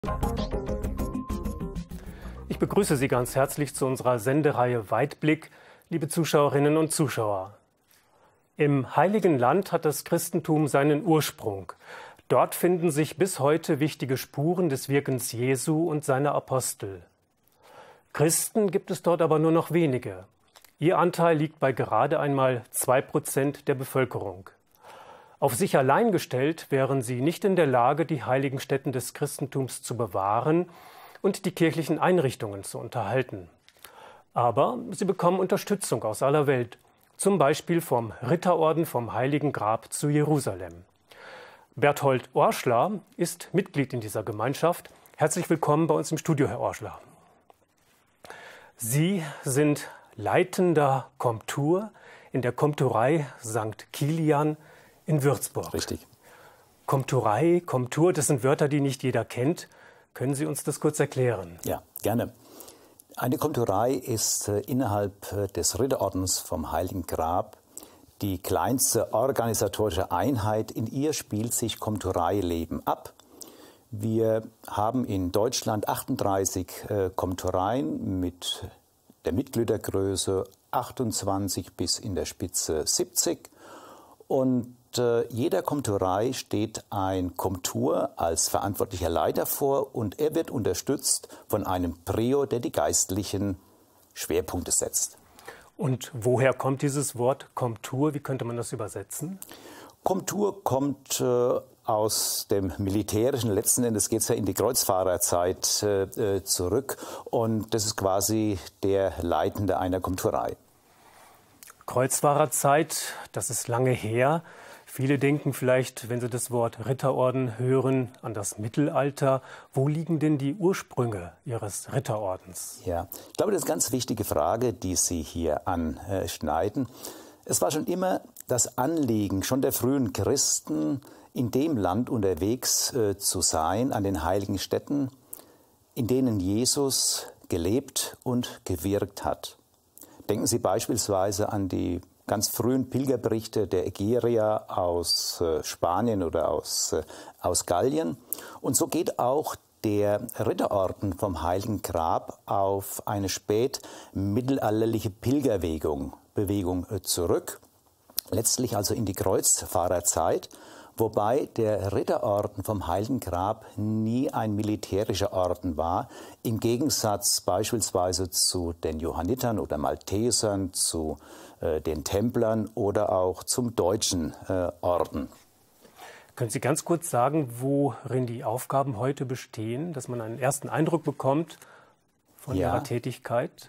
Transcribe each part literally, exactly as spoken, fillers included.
Ich begrüße Sie ganz herzlich zu unserer Sendereihe Weitblick, liebe Zuschauerinnen und Zuschauer. Im Heiligen Land hat das Christentum seinen Ursprung. Dort finden sich bis heute wichtige Spuren des Wirkens Jesu und seiner Apostel. Christen gibt es dort aber nur noch wenige. Ihr Anteil liegt bei gerade einmal zwei Prozent der Bevölkerung. Auf sich allein gestellt wären sie nicht in der Lage, die heiligen Stätten des Christentums zu bewahren und die kirchlichen Einrichtungen zu unterhalten. Aber sie bekommen Unterstützung aus aller Welt, zum Beispiel vom Ritterorden vom Heiligen Grab zu Jerusalem. Berthold Orschler ist Mitglied in dieser Gemeinschaft. Herzlich willkommen bei uns im Studio, Herr Orschler. Sie sind leitender Komtur in der Komturei Sankt Kilian in Würzburg. Richtig. Komturei, Komtur, das sind Wörter, die nicht jeder kennt. Können Sie uns das kurz erklären? Ja, gerne. Eine Komturei ist äh, innerhalb äh, des Ritterordens vom Heiligen Grab die kleinste organisatorische Einheit. In ihr spielt sich Komtureileben ab. Wir haben in Deutschland achtunddreißig äh, Komtureien mit der Mitgliedergröße achtundzwanzig bis in der Spitze siebzig. Und äh, jeder Komturei steht ein Komtur als verantwortlicher Leiter vor und er wird unterstützt von einem Prior, der die geistlichen Schwerpunkte setzt. Und woher kommt dieses Wort Komtur? Wie könnte man das übersetzen? Komtur kommt äh, aus dem Militärischen. Letzten Endes geht es ja in die Kreuzfahrerzeit äh, zurück. Und das ist quasi der Leitende einer Komturei. Kreuzfahrerzeit, das ist lange her. Viele denken vielleicht, wenn sie das Wort Ritterorden hören, an das Mittelalter. Wo liegen denn die Ursprünge Ihres Ritterordens? Ja, ich glaube, das ist eine ganz wichtige Frage, die Sie hier anschneiden. Es war schon immer das Anliegen, schon der frühen Christen, in dem Land unterwegs äh, zu sein, an den heiligen Stätten, in denen Jesus gelebt und gewirkt hat. Denken Sie beispielsweise an die ganz frühen Pilgerberichte der Ägerier aus äh, Spanien oder aus, äh, aus Gallien. Und so geht auch der Ritterorden vom Heiligen Grab auf eine spätmittelalterliche Pilgerbewegung Bewegung, äh, zurück. Letztlich also in die Kreuzfahrerzeit, wobei der Ritterorden vom Heiligen Grab nie ein militärischer Orden war, im Gegensatz beispielsweise zu den Johannitern oder Maltesern, zu äh, den Templern oder auch zum deutschen äh, Orden. Können Sie ganz kurz sagen, worin die Aufgaben heute bestehen, dass man einen ersten Eindruck bekommt von ja. Ihrer Tätigkeit?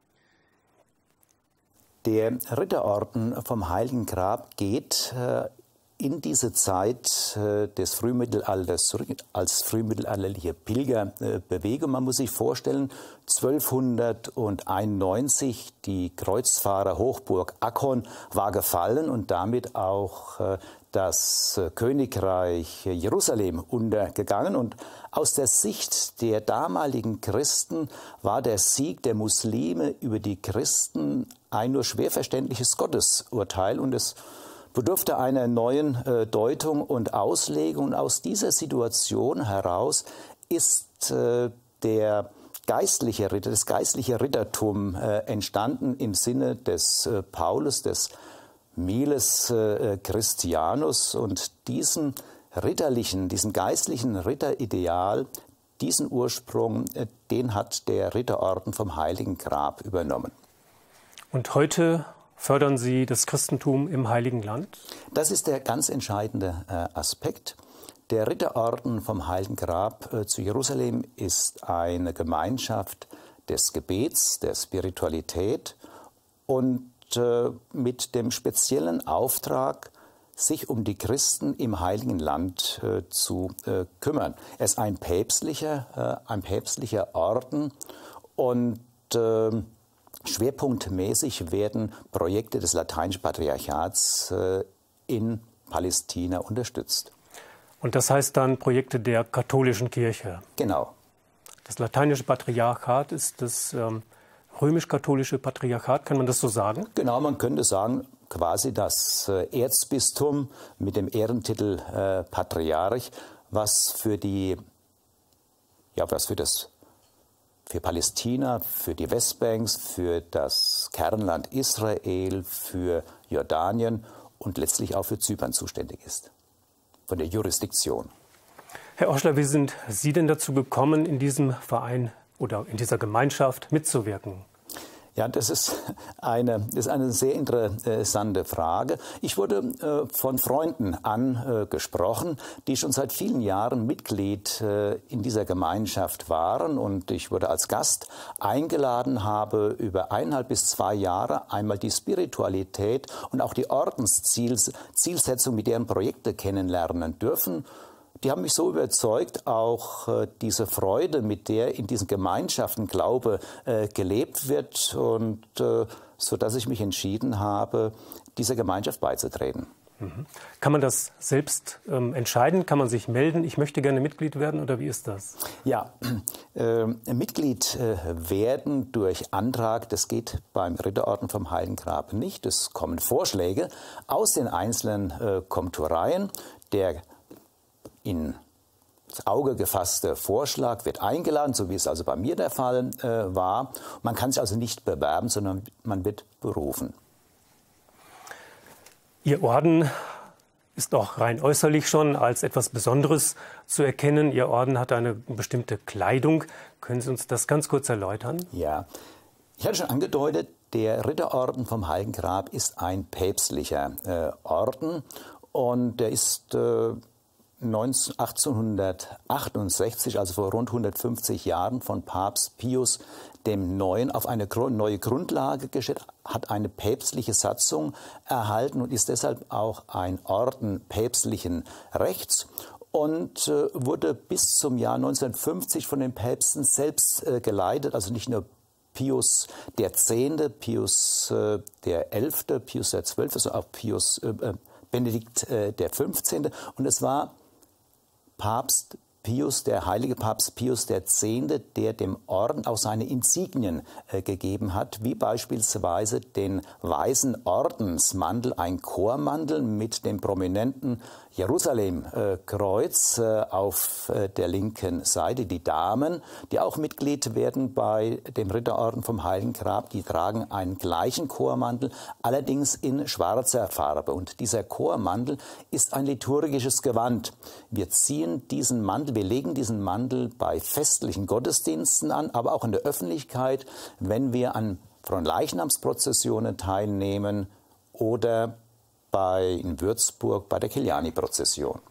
Der Ritterorden vom Heiligen Grab geht äh, in diese Zeit äh, des Frühmittelalters zurück, als frühmittelalterliche Pilgerbewegung. Man muss sich vorstellen, zwölfhunderteinundneunzig, die Kreuzfahrer-Hochburg Akkon war gefallen und damit auch äh, das Königreich Jerusalem untergegangen. Und aus der Sicht der damaligen Christen war der Sieg der Muslime über die Christen ein nur schwer verständliches Gottesurteil. Und es bedurfte einer neuen äh, Deutung und Auslegung. Und aus dieser Situation heraus ist äh, der geistliche Ritter, das geistliche Rittertum äh, entstanden im Sinne des äh, Paulus, des Miles äh, Christianus. Und diesen ritterlichen, diesen geistlichen Ritterideal, diesen Ursprung, äh, den hat der Ritterorden vom Heiligen Grab übernommen. Und heute fördern Sie das Christentum im Heiligen Land? Das ist der ganz entscheidende äh, Aspekt. Der Ritterorden vom Heiligen Grab äh, zu Jerusalem ist eine Gemeinschaft des Gebets, der Spiritualität und äh, mit dem speziellen Auftrag, sich um die Christen im Heiligen Land äh, zu äh, kümmern. Er ist ein päpstlicher, äh, ein päpstlicher Orden und äh, schwerpunktmäßig werden Projekte des Lateinischen Patriarchats äh, in Palästina unterstützt. Und das heißt dann Projekte der katholischen Kirche? Genau. Das Lateinische Patriarchat ist das ähm, römisch-katholische Patriarchat, kann man das so sagen? Genau, man könnte sagen, quasi das äh, Erzbistum mit dem Ehrentitel äh, Patriarch, was für die ja, was für das für Palästina, für die Westbanks, für das Kernland Israel, für Jordanien und letztlich auch für Zypern zuständig ist, von der Jurisdiktion. Herr Oschler, wie sind Sie denn dazu gekommen, in diesem Verein oder in dieser Gemeinschaft mitzuwirken? Ja, das ist eine, das ist eine sehr interessante Frage. Ich wurde äh, von Freunden angesprochen, äh, die schon seit vielen Jahren Mitglied äh, in dieser Gemeinschaft waren. Und ich wurde als Gast eingeladen, habe über eineinhalb bis zwei Jahre einmal die Spiritualität und auch die Ordenszielsetzung mit deren Projekte kennenlernen dürfen. Die haben mich so überzeugt, auch äh, diese Freude, mit der in diesen Gemeinschaften Glaube äh, gelebt wird, und äh, so dass ich mich entschieden habe, dieser Gemeinschaft beizutreten. Mhm. Kann man das selbst ähm, entscheiden? Kann man sich melden, ich möchte gerne Mitglied werden, oder wie ist das? Ja, äh, Mitglied äh, werden durch Antrag, das geht beim Ritterorden vom Heiligen Grab nicht. Es kommen Vorschläge aus den einzelnen äh, Komtureien. Der in das Auge gefasste Vorschlag wird eingeladen, so wie es also bei mir der Fall äh, war. Man kann sich also nicht bewerben, sondern man wird berufen. Ihr Orden ist auch rein äußerlich schon als etwas Besonderes zu erkennen. Ihr Orden hat eine bestimmte Kleidung. Können Sie uns das ganz kurz erläutern? Ja, ich hatte schon angedeutet, der Ritterorden vom Heiligen Grab ist ein päpstlicher äh, Orden, und der ist äh, achtzehnhundertachtundsechzig, also vor rund hundertfünfzig Jahren, von Papst Pius dem Neuen auf eine neue Grundlage gestellt, hat eine päpstliche Satzung erhalten und ist deshalb auch ein Orden päpstlichen Rechts und äh, wurde bis zum Jahr neunzehnhundertfünfzig von den Päpsten selbst äh, geleitet, also nicht nur Pius der Zehnte, Pius äh, der Elfte, Pius der Zwölfte, sondern auch Pius äh, Benedikt äh, der Fünfzehnte. Und es war Papst Pius, der heilige Papst Pius der Zehnte, der dem Orden auch seine Insignien äh, gegeben hat, wie beispielsweise den weißen Ordensmantel, ein Chormantel mit dem prominenten Jerusalem-Kreuz äh, auf äh, der linken Seite. Die Damen, die auch Mitglied werden bei dem Ritterorden vom Heiligen Grab, die tragen einen gleichen Chormantel, allerdings in schwarzer Farbe. Und dieser Chormantel ist ein liturgisches Gewand. Wir ziehen diesen Mantel, wir legen diesen Mantel bei festlichen Gottesdiensten an, aber auch in der Öffentlichkeit, wenn wir an Fronleichnamsprozessionen teilnehmen oder bei, in Würzburg bei der Kiliani-Prozession.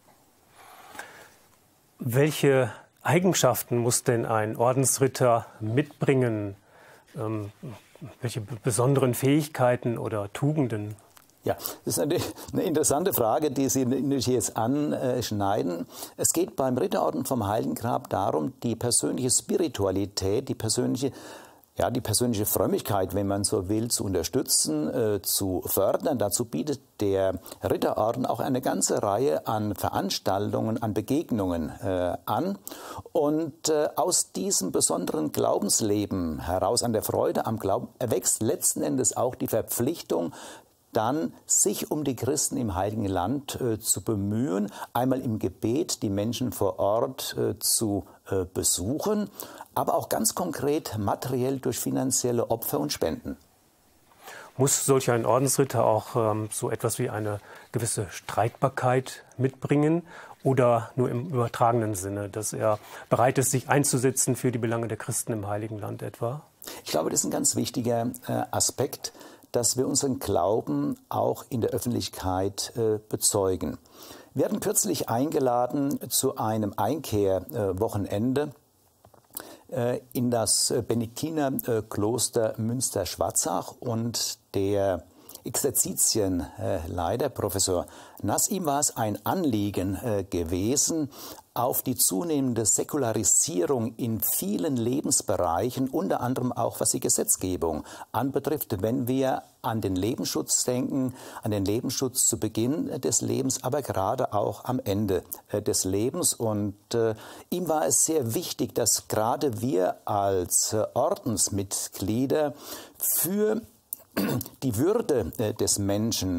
Welche Eigenschaften muss denn ein Ordensritter mitbringen? Ähm, welche besonderen Fähigkeiten oder Tugenden? Ja, das ist eine, eine interessante Frage, die Sie natürlich jetzt anschneiden. Es geht beim Ritterorden vom Heiligen Grab darum, die persönliche Spiritualität, die persönliche Ja, die persönliche Frömmigkeit, wenn man so will, zu unterstützen, äh, zu fördern. Dazu bietet der Ritterorden auch eine ganze Reihe an Veranstaltungen, an Begegnungen äh, an. Und äh, aus diesem besonderen Glaubensleben heraus, an der Freude am Glauben, erwächst letzten Endes auch die Verpflichtung, dann sich um die Christen im Heiligen Land äh, zu bemühen, einmal im Gebet die Menschen vor Ort äh, zu äh, besuchen, aber auch ganz konkret materiell durch finanzielle Opfer und Spenden. Muss solch ein Ordensritter auch ähm, so etwas wie eine gewisse Streitbarkeit mitbringen oder nur im übertragenen Sinne, dass er bereit ist, sich einzusetzen für die Belange der Christen im Heiligen Land etwa? Ich glaube, das ist ein ganz wichtiger äh, Aspekt, dass wir unseren Glauben auch in der Öffentlichkeit äh, bezeugen. Wir hatten kürzlich eingeladen zu einem Einkehrwochenende äh, in das Benediktinerkloster Münster-Schwarzach, und der Exerzitienleiter, Professor Nass, ihm war es ein Anliegen äh, gewesen, auf die zunehmende Säkularisierung in vielen Lebensbereichen, unter anderem auch was die Gesetzgebung anbetrifft, wenn wir an den Lebensschutz denken, an den Lebensschutz zu Beginn des Lebens, aber gerade auch am Ende äh, des Lebens. Und äh, ihm war es sehr wichtig, dass gerade wir als äh, Ordensmitglieder für die Würde äh, des Menschen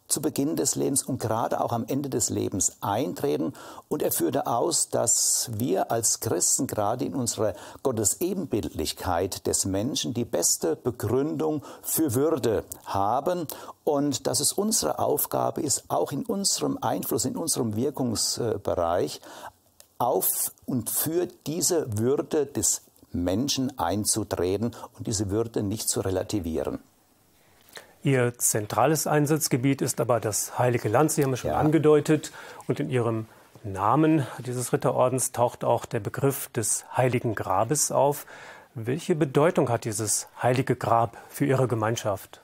zu Beginn des Lebens und gerade auch am Ende des Lebens eintreten. Und er führte aus, dass wir als Christen gerade in unserer Gottesebenbildlichkeit des Menschen die beste Begründung für Würde haben und dass es unsere Aufgabe ist, auch in unserem Einfluss, in unserem Wirkungsbereich auf und für diese Würde des Menschen einzutreten und diese Würde nicht zu relativieren. Ihr zentrales Einsatzgebiet ist aber das Heilige Land, Sie haben es schon Ja. angedeutet. Und in Ihrem Namen dieses Ritterordens taucht auch der Begriff des Heiligen Grabes auf. Welche Bedeutung hat dieses Heilige Grab für Ihre Gemeinschaft?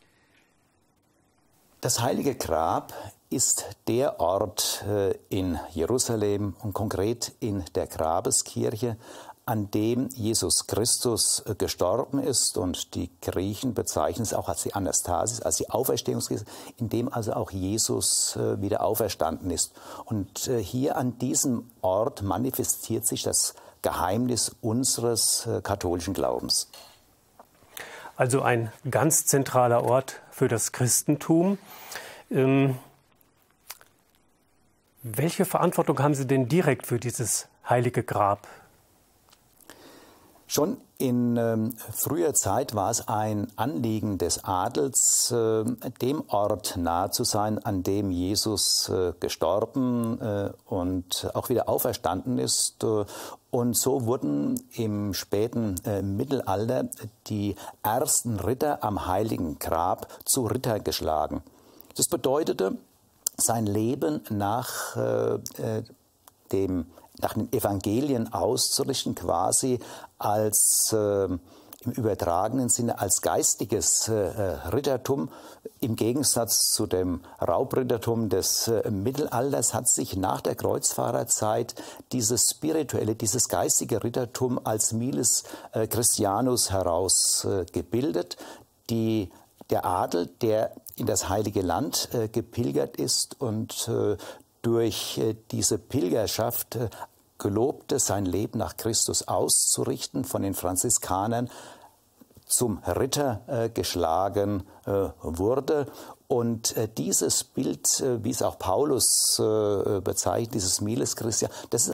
Das Heilige Grab ist der Ort in Jerusalem und konkret in der Grabeskirche, an dem Jesus Christus gestorben ist, und die Griechen bezeichnen es auch als die Anastasis, als die Auferstehungskirche, in dem also auch Jesus wieder auferstanden ist. Und hier an diesem Ort manifestiert sich das Geheimnis unseres katholischen Glaubens. Also ein ganz zentraler Ort für das Christentum. Ähm, welche Verantwortung haben Sie denn direkt für dieses Heilige Grab? Schon in ähm, früher Zeit war es ein Anliegen des Adels, äh, dem Ort nahe zu sein, an dem Jesus äh, gestorben äh, und auch wieder auferstanden ist. Äh, und so wurden im späten äh, Mittelalter die ersten Ritter am Heiligen Grab zu Ritter geschlagen. Das bedeutete, sein Leben nach äh, äh, dem nach den Evangelien auszurichten, quasi als äh, im übertragenen Sinne als geistiges äh, Rittertum. Im Gegensatz zu dem Raubrittertum des äh, Mittelalters hat sich nach der Kreuzfahrerzeit dieses spirituelle, dieses geistige Rittertum als Miles äh, Christianus herausgebildet. Äh, Die der Adel, der in das Heilige Land äh, gepilgert ist und äh, durch äh, diese Pilgerschaft äh, gelobte, sein Leben nach Christus auszurichten, von den Franziskanern zum Ritter äh, geschlagen äh, wurde. Und äh, dieses Bild, äh, wie es auch Paulus äh, bezeichnet, dieses Miles Christi, das ist